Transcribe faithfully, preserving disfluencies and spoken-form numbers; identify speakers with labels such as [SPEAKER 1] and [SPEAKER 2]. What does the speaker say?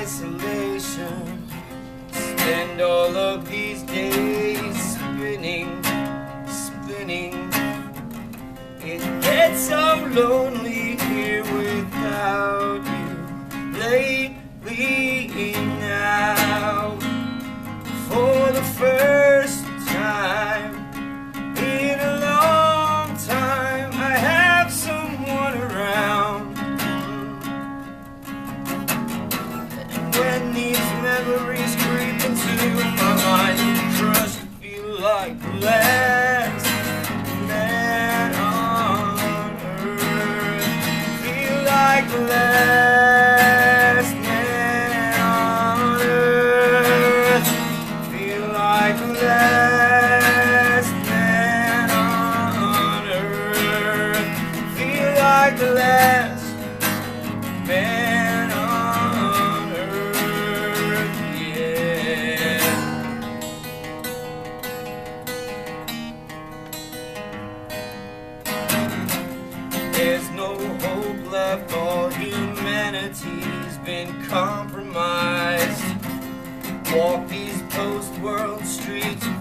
[SPEAKER 1] isolation. Spend all of these days spinning, spinning. It gets so lonely here without you. Lately now, for the first time in a long time, I have someone around. And when these memories creep into my mind, crush to feel like the last man on earth. Feel like the last man on earth. Feel like the last man on earth. Feel like the last man on earth, yeah. There's no hope left, all humanity's been compromised. Walk these post-world streets